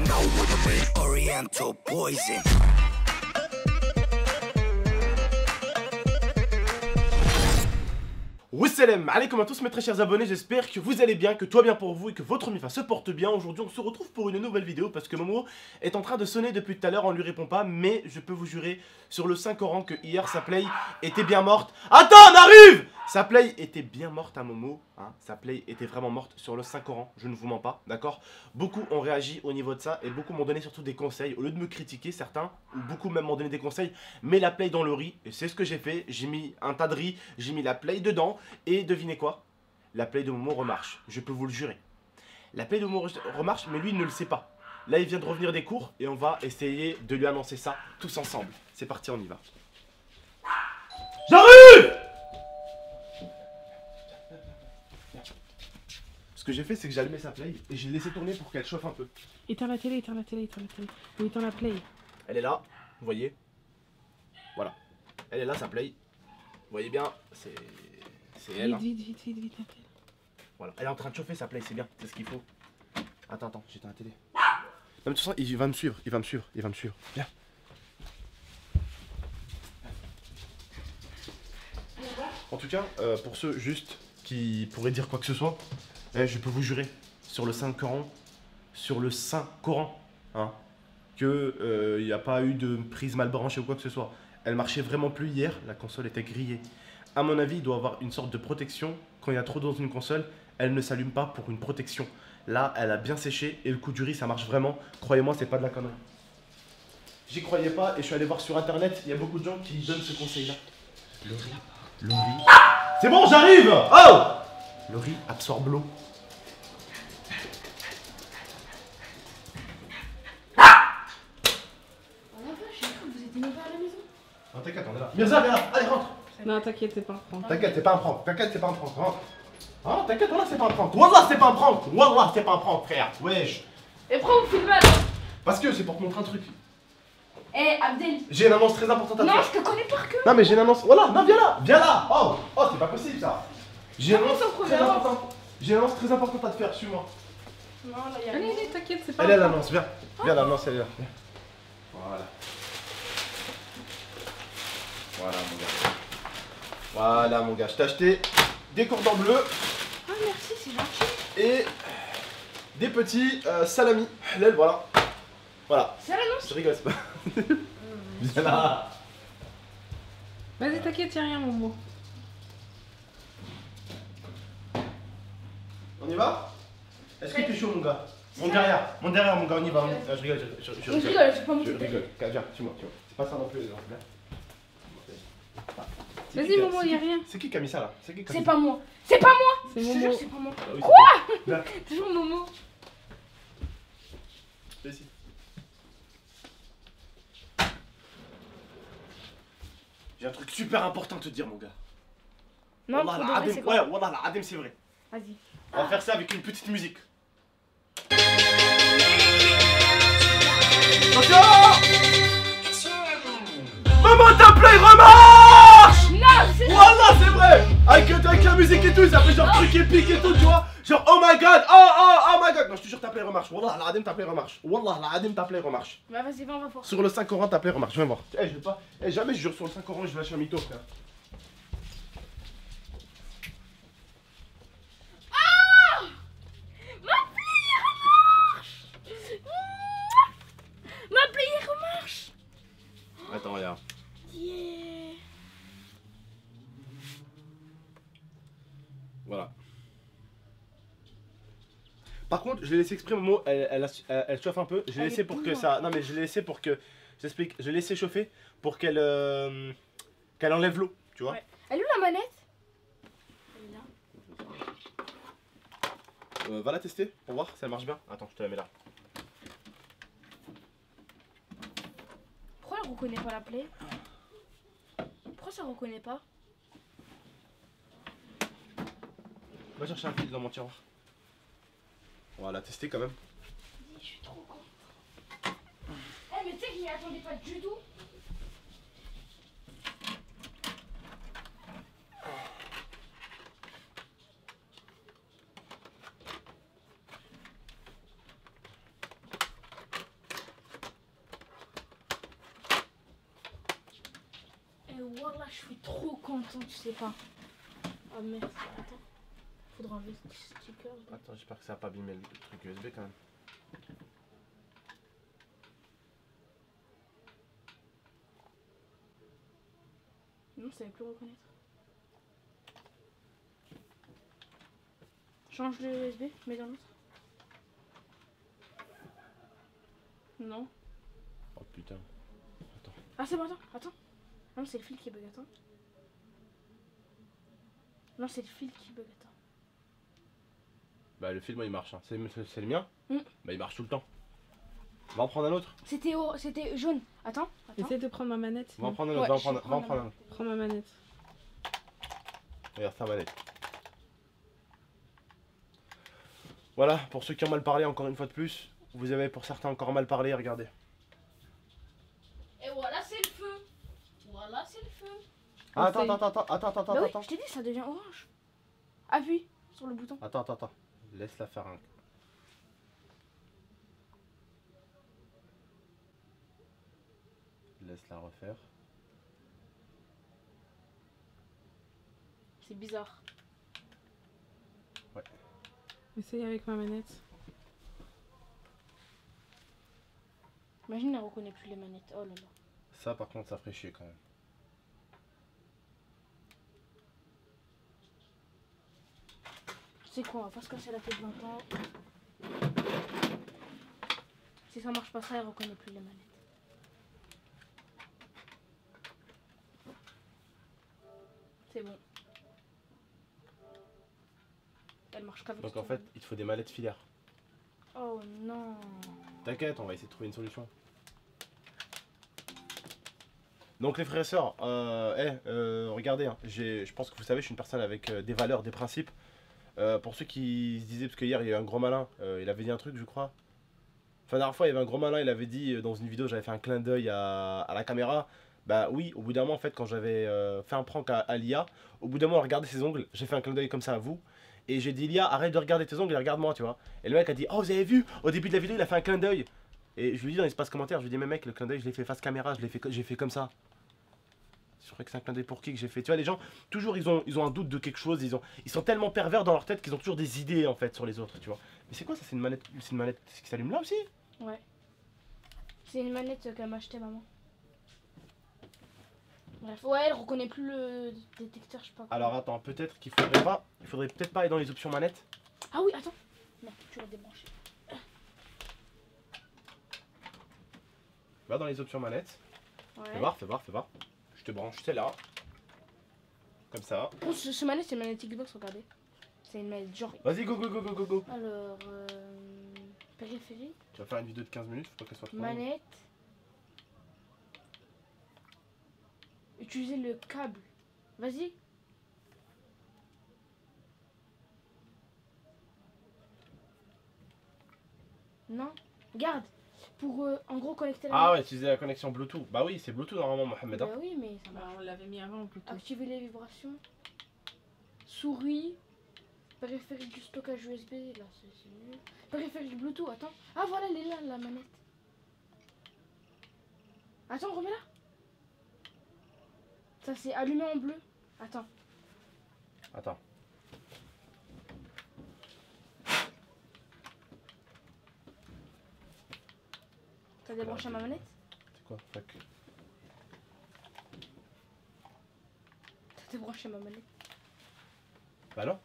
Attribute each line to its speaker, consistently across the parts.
Speaker 1: know what I mean. Oriental poison.
Speaker 2: Wassalam alaikum à tous mes très chers abonnés, j'espère que vous allez bien, que tout va bien pour vous et que votre mifa se porte bien. Aujourd'hui on se retrouve pour une nouvelle vidéo parce que Momo est en train de sonner depuis tout à l'heure, on lui répond pas. Mais je peux vous jurer sur le Saint-Coran que hier sa play était bien morte. Attends, on arrive. Sa play était bien morte à Momo, hein. Sa play était vraiment morte sur le Saint-Coran, je ne vous mens pas, d'accord. Beaucoup ont réagi au niveau de ça et beaucoup m'ont donné surtout des conseils. Au lieu de me critiquer, certains, ou beaucoup même m'ont donné des conseils, mets la play dans le riz. Et c'est ce que j'ai fait, j'ai mis un tas de riz, j'ai mis la play dedans. Et devinez quoi? La play de Momo remarche, je peux vous le jurer. La play de Momo remarche, mais lui il ne le sait pas. Là il vient de revenir des cours et on va essayer de lui annoncer ça tous ensemble. C'est parti, on y va. J'arrive! Ce que j'ai fait, c'est que j'ai allumé sa play et j'ai laissé tourner pour qu'elle chauffe un peu.
Speaker 3: Éteins la télé, éteins la télé, éteins la télé. Ou éteins la play.
Speaker 2: Elle est là, vous voyez. Voilà. Elle est là, sa play. Vous voyez bien, c'est elle. Hein.
Speaker 3: Vite, la télé.
Speaker 2: Voilà. Elle est en train de chauffer sa play, c'est bien, c'est ce qu'il faut. Attends, j'éteins la télé. Non, mais de toute façon, il va me suivre. Viens. En tout cas, pour ceux juste qui pourraient dire quoi que ce soit, je peux vous jurer sur le Saint-Coran, hein, que il n'y a pas eu de prise mal branchée ou quoi que ce soit. Elle marchait vraiment plus hier, la console était grillée. À mon avis, il doit avoir une sorte de protection. Quand il y a trop d'eau dans une console, elle ne s'allume pas pour une protection. Là, elle a bien séché et le coup du riz, ça marche vraiment. Croyez-moi, c'est pas de la connerie. J'y croyais pas et je suis allé voir sur internet, il y a beaucoup de gens qui donnent ce conseil-là. Le riz. C'est bon, j'arrive! Oh! Le riz absorbe l'eau. Non, t'inquiète, on est là. Mirza, viens là, allez, rentre.
Speaker 3: Non, t'inquiète, c'est pas un prank.
Speaker 2: T'inquiète, c'est pas un prank. Rentre. Ah, t'inquiète, voilà, c'est pas un prank. Wallah, c'est pas un prank. Wallah, c'est pas un prank, frère. Wesh.
Speaker 4: Et pourquoi vous filmez alors?
Speaker 2: Parce que c'est pour te montrer un truc.
Speaker 4: Eh, Abdel.
Speaker 2: J'ai une annonce très importante à te
Speaker 4: Non,
Speaker 2: faire.
Speaker 4: je te connais par cœur.
Speaker 2: Non, mais j'ai une annonce. Voilà, non, viens là. Oh, c'est pas possible ça. J'ai une annonce très importante. J'ai une annonce très importante à te faire, suis-moi.
Speaker 4: Non, là, y'a
Speaker 3: Allez,
Speaker 4: rien.
Speaker 3: t'inquiète, c'est pas
Speaker 2: Elle est
Speaker 3: un
Speaker 2: là,
Speaker 3: prank.
Speaker 2: l'annonce, viens. Viens, l'annonce, elle est là. Viens. Voilà, mon gars. Je t'ai acheté des cordons bleus
Speaker 4: Ah, merci, c'est gentil.
Speaker 2: et des petits salamis. Là, voilà. Voilà.
Speaker 4: C'est l'annonce.
Speaker 2: Je rigole, c'est pas. Viens là.
Speaker 3: Vas-y, t'inquiète, y'a rien, Momo.
Speaker 2: On y va? Est-ce que t'es chaud, mon gars? Monte derrière, mon gars, on y va. Je rigole, je
Speaker 4: Je rigole, c'est pas mon
Speaker 2: Je
Speaker 4: truc.
Speaker 2: rigole. Viens, suis-moi. C'est pas ça non plus, les gens.
Speaker 3: Vas-y, Momo, y'a rien.
Speaker 2: C'est qui a mis ça là? C'est qui qui a mis
Speaker 4: C'est pas moi. C'est pas moi.
Speaker 3: C'est
Speaker 4: Je te
Speaker 3: Momo.
Speaker 4: jure, c'est pas moi.
Speaker 2: Ah oui,
Speaker 4: Quoi?
Speaker 2: c'est toi.
Speaker 4: Toujours Momo.
Speaker 2: Viens ici. J'ai un truc super important à te dire, mon gars.
Speaker 4: Non,
Speaker 2: Wallah,
Speaker 4: pour de
Speaker 2: la
Speaker 4: vrai, c'est
Speaker 2: Adim,
Speaker 4: quoi?
Speaker 2: ouais, Wallah, la Adim, c'est vrai.
Speaker 4: Vas-y.
Speaker 2: On va faire ça avec une petite musique. Attention! Maman, ta play remarche!
Speaker 4: Non, c'est
Speaker 2: Wallah, c'est vrai! Avec la musique et tout, ça fait genre truc épique et tout, tu vois? Genre, oh my god, oh my god! Non, je te jure, ta play remarche. Wallah, la Adim, ta play remarche. Wallah, la Adim, ta play remarche.
Speaker 4: Bah, vas-y, va, on va voir.
Speaker 2: Sur le Saint-Coran, ta play remarche. Viens voir. Eh, je vais pas. Eh, jamais je jure sur le Saint-Coran, je lâche un mytho, frère.
Speaker 4: Ma player remarche.
Speaker 2: Attends, regarde.
Speaker 4: Yeah.
Speaker 2: Voilà. Par contre, je l'ai laissé exprès, Momo, elle chauffe un peu. Je l'ai
Speaker 4: Elle
Speaker 2: laissé
Speaker 4: est
Speaker 2: pour que
Speaker 4: bouillante.
Speaker 2: ça. Non, mais je l'ai laissé pour que. J'explique. Je l'ai laissé chauffer pour qu'elle qu'elle enlève l'eau, tu vois.
Speaker 4: Ouais. Elle est où la manette? Elle est là.
Speaker 2: Va la tester pour voir si elle marche bien. Attends, je te la mets là.
Speaker 4: Pourquoi elle reconnaît pas la play? Pourquoi ça reconnaît pas?
Speaker 2: Va chercher un fil dans mon tiroir. On va la tester quand même.
Speaker 4: Je suis trop contente. Eh, mais tu sais que je m'y attendais pas du tout. voilà, je suis trop content, tu sais pas. Ah merci, attends. Faudra enlever ce sticker.
Speaker 2: Attends, j'espère que ça a pas abîmé le truc USB quand même.
Speaker 4: Non, ça va plus reconnaître. Change de USB, mets dans l'autre. Non.
Speaker 2: Oh putain.
Speaker 4: Ah c'est bon, attends. Non, c'est le fil qui bug, attends. Non, c'est le fil qui bug, attends.
Speaker 2: Bah le fil moi il marche, hein. C'est le mien.
Speaker 4: Mm.
Speaker 2: Bah il marche tout le temps. On va en prendre un autre.
Speaker 4: C'était jaune. Attends.
Speaker 3: Essaye de prendre ma manette.
Speaker 2: On va en
Speaker 3: sinon.
Speaker 2: prendre un autre,
Speaker 4: Ouais,
Speaker 2: va en
Speaker 4: je vais
Speaker 2: prendre un
Speaker 4: prendre
Speaker 2: autre.
Speaker 3: Prends ma manette.
Speaker 2: Regarde sa manette. Voilà, pour ceux qui ont mal parlé encore une fois de plus, vous avez pour certains encore mal parlé, regardez.
Speaker 4: Et voilà, c'est le feu. Voilà, c'est le feu.
Speaker 2: Ah, attends,
Speaker 3: Essaye.
Speaker 2: attends.
Speaker 4: Bah oui, je t'ai dit, ça devient orange. Appuie sur le bouton.
Speaker 2: Attends. Laisse-la faire un. Laisse-la refaire.
Speaker 4: C'est bizarre.
Speaker 3: Essaye avec ma manette.
Speaker 4: Imagine, elle reconnaît plus les manettes. Oh là là.
Speaker 2: Ça par contre ça ferait chier quand même.
Speaker 4: Tu sais quoi, on va pas se casser la tête longtemps. Si ça marche pas ça, elle reconnaît plus les manettes. C'est bon. Elle marche qu'avec
Speaker 2: Donc
Speaker 4: ça.
Speaker 2: en fait il te faut des manettes filaires.
Speaker 4: Oh non.
Speaker 2: T'inquiète, on va essayer de trouver une solution. Donc les frères et sœurs, regardez, hein, je pense que vous savez, je suis une personne avec des valeurs, des principes. Pour ceux qui se disaient, parce qu'hier il y a eu un gros malin, il avait dit un truc je crois. Enfin la dernière fois il y avait un gros malin, il avait dit dans une vidéo, j'avais fait un clin d'œil à la caméra. Bah oui, au bout d'un moment en fait quand j'avais fait un prank à l'IA, au bout d'un moment regardez ses ongles, j'ai fait un clin d'œil comme ça à vous. Et j'ai dit l'IA arrête de regarder tes ongles et regarde-moi tu vois. Et le mec a dit oh vous avez vu, au début de la vidéo il a fait un clin d'œil. Et je lui dis dans l'espace commentaire, je lui dis mais mec le clin d'œil je l'ai fait face caméra, j'ai fait comme ça. Je crois que c'est un clin d'œil pour qui que j'ai fait. Tu vois les gens, toujours ils ont un doute de quelque chose, ils sont tellement pervers dans leur tête qu'ils ont toujours des idées en fait sur les autres tu vois. Mais c'est quoi ça, c'est une manette qui s'allume là aussi?
Speaker 4: Ouais. C'est une manette qu'elle m'a acheté maman. Bref, ouais, elle reconnaît plus le détecteur, je sais pas quoi.
Speaker 2: Alors attends, peut-être qu'il faudrait peut-être pas aller dans les options manettes.
Speaker 4: Ah oui, attends. Non, tu l'as débranché.
Speaker 2: Va dans les options manettes.
Speaker 4: Ouais.
Speaker 2: Fais voir. Je te branche celle-là. Comme ça.
Speaker 4: Oh, ce manette, c'est une manette Xbox, regardez. C'est une manette genre.
Speaker 2: Vas-y, go.
Speaker 4: Alors, périphérie,
Speaker 2: Tu vas faire une vidéo de 15 minutes, faut pas qu'elle soit trop longue.
Speaker 4: manette. Utiliser le câble. Vas-y. Non. Garde. Pour en gros connecter la
Speaker 2: Ah ouais,
Speaker 4: manette.
Speaker 2: utiliser la connexion Bluetooth. Bah oui, c'est Bluetooth normalement, Mohamed.
Speaker 4: Bah oui, mais ça
Speaker 3: Bah,
Speaker 4: marche.
Speaker 3: on l'avait mis avant plutôt.
Speaker 4: Activer les vibrations. Souris. Périphérique du stockage USB. Là, c'est nul. Périphérique Bluetooth, attends. Ah voilà, elle est là, la manette. Attends, remets-la. Ça c'est allumé en bleu. Attends.
Speaker 2: Attends.
Speaker 4: T'as débranché ma manette?
Speaker 2: C'est quoi? Fuck.
Speaker 4: T'as débranché ma manette?
Speaker 2: Bah non.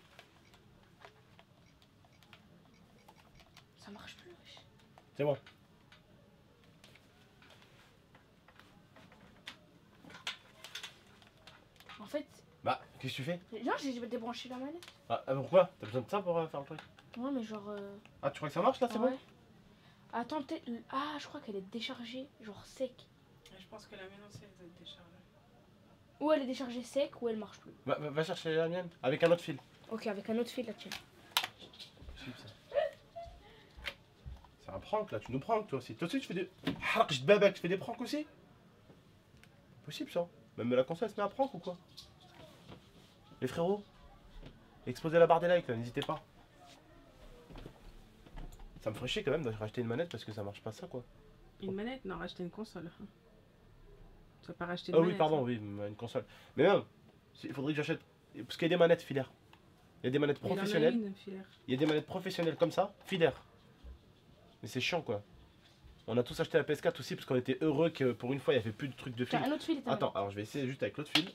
Speaker 4: Ça marche plus, wesh.
Speaker 2: C'est bon.
Speaker 4: En fait,
Speaker 2: Bah, qu'est-ce que tu fais?
Speaker 4: non, j'ai débranché la manette.
Speaker 2: Ah, pourquoi? T'as besoin de ça pour faire le truc?
Speaker 4: Ouais, mais genre.
Speaker 2: Ah, tu crois que ça marche là, c'est
Speaker 4: ouais.
Speaker 2: bon?
Speaker 4: Attends, peut-être. Ah, je crois qu'elle est déchargée, genre sec.
Speaker 3: Je pense que la mienne aussi elle est déchargée.
Speaker 4: Ou elle est déchargée sec, ou elle marche plus.
Speaker 2: Va chercher la mienne avec un autre fil.
Speaker 4: Ok, avec un autre fil, la tienne.
Speaker 2: C'est un prank là, tu nous pranks toi aussi. Toi aussi tu fais des. Hark, je te babak, tu fais des pranks aussi? Possible ça. Même la console se met à prank ou quoi? Les frérots, explosez la barre des likes là, n'hésitez pas. Ça me ferait chier quand même de racheter une manette parce que ça marche pas ça quoi.
Speaker 3: Une manette? Non, racheter une console. Tu vas pas racheter
Speaker 2: Ah oui, pardon, oui, une console. Mais même, il faudrait que j'achète. Parce qu'il y a des manettes filaires. Il y a des manettes professionnelles. Il y a des manettes professionnelles comme ça, filaires. Mais c'est chiant quoi. On a tous acheté la PS4 aussi parce qu'on était heureux que pour une fois il n'y avait plus de trucs de fil.
Speaker 4: Tiens, un autre fil.
Speaker 2: Attends, alors je vais essayer juste avec l'autre fil.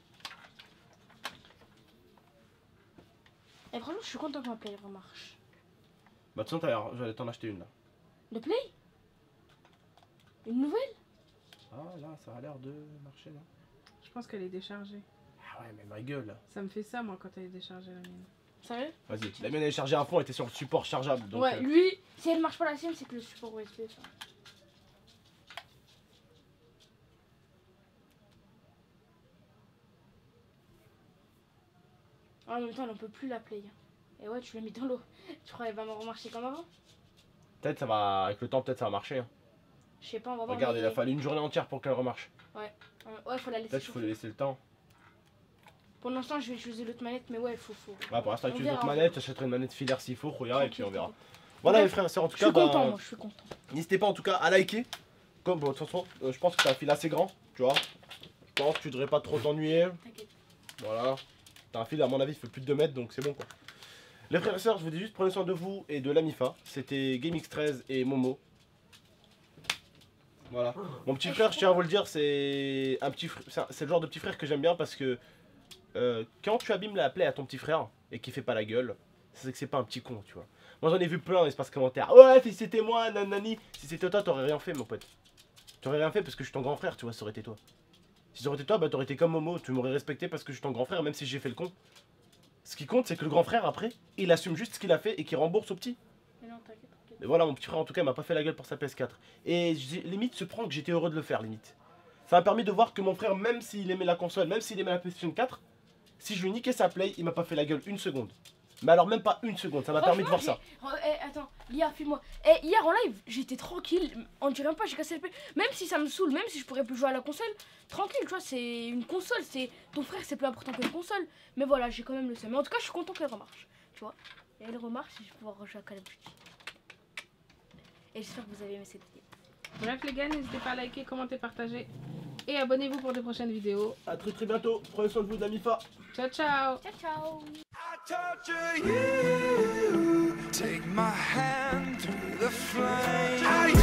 Speaker 4: Et franchement, je suis content que ma Play remarche.
Speaker 2: Bah de toute façon, j'allais t'en acheter une là.
Speaker 4: Le Play? Une nouvelle?
Speaker 2: Ah là, ça a l'air de marcher là.
Speaker 3: Je pense qu'elle est déchargée.
Speaker 2: Ah ouais, mais ma gueule là.
Speaker 3: Ça me fait ça, moi, quand elle est déchargée, la mienne.
Speaker 4: Sérieux?
Speaker 2: Vas-y, la mienne elle est chargée à fond, elle était sur le support chargeable. Donc,
Speaker 4: ouais, lui, si elle marche pas la sienne, c'est que le support USB, ça. En même temps, on peut plus la Play. Et ouais, tu l'as mis dans l'eau. Tu crois qu'elle va me remarcher comme avant?
Speaker 2: Peut-être ça va, avec le temps, peut-être ça va marcher. Hein.
Speaker 4: Je sais pas, on va voir.
Speaker 2: Regarde,
Speaker 4: mais...
Speaker 2: il a fallu une journée entière pour qu'elle remarche.
Speaker 4: Ouais, faut la laisser.
Speaker 2: Peut-être qu'il faut lui laisser le temps.
Speaker 4: Pour l'instant, je vais utiliser l'autre manette, mais ouais, faut.
Speaker 2: Ouais, pour l'instant,
Speaker 4: On
Speaker 2: tu utilises
Speaker 4: verra.
Speaker 2: notre manette, j'achèterai une manette filaire s'il faut, regarde, et puis on verra.
Speaker 4: Tranquille.
Speaker 2: Voilà les frères et sœurs, en tout
Speaker 4: Je suis
Speaker 2: cas,
Speaker 4: content, moi, je suis content.
Speaker 2: n'hésitez pas en tout cas à liker. Comme bon, de toute façon, je pense que t'as un fil assez grand, tu vois. Je pense que tu devrais pas trop t'ennuyer.
Speaker 4: T'inquiète.
Speaker 2: Voilà. T'as un fil, à mon avis, il fait plus de 2 mètres, donc c'est bon quoi. Les frères et sœurs, je vous dis juste prenez soin de vous et de la MIFA. C'était GameX13 et Momo. Voilà. Mon petit frère, je tiens à vous le dire, c'est un petit c'est le genre de petit frère que j'aime bien parce que quand tu abîmes la plaie à ton petit frère et qu'il fait pas la gueule, c'est que c'est pas un petit con, tu vois. Moi j'en ai vu plein dans l'espace commentaire. Ouais, si c'était moi, nanani. Si c'était toi, t'aurais rien fait, mon pote. T'aurais rien fait parce que je suis ton grand frère, tu vois, ça aurait été toi. Si ça aurait été toi, bah t'aurais été comme Momo, tu m'aurais respecté parce que je suis ton grand frère, même si j'ai fait le con. Ce qui compte, c'est que le grand frère, après, il assume juste ce qu'il a fait et qu'il rembourse au petit.
Speaker 4: Mais non, t'inquiète.
Speaker 2: Et voilà, mon petit frère, en tout cas, il m'a pas fait la gueule pour sa PS4. Et limite, se prend que j'étais heureux de le faire, limite. Ça m'a permis de voir que mon frère, même s'il aimait la console, même s'il aimait la PlayStation 4, si je lui niquais sa play, il m'a pas fait la gueule une seconde. Mais alors, même pas une seconde, ça m'a permis de voir ça.
Speaker 4: Attends, Lia, filme-moi. Eh, hier en live, j'étais tranquille. On dirait même pas, j'ai cassé le play. Même si ça me saoule, même si je pourrais plus jouer à la console, tranquille, tu vois, c'est une console. C'est ton frère, c'est plus important que une console. Mais voilà, j'ai quand même le seum. Mais en tout cas, je suis content qu'elle remarche. Tu vois, et elle remarche si je vais pouvoir rejouer à Call of Duty. Et j'espère que vous avez aimé cette vidéo.
Speaker 3: Bref, les gars, n'hésitez pas à liker, commenter, partager. Et abonnez-vous pour de prochaines vidéos.
Speaker 2: A très bientôt, prenez soin de vous, de la MIFA.
Speaker 3: Ciao, ciao!
Speaker 4: Ciao, ciao!
Speaker 1: I torture you. Take my hand through the flame.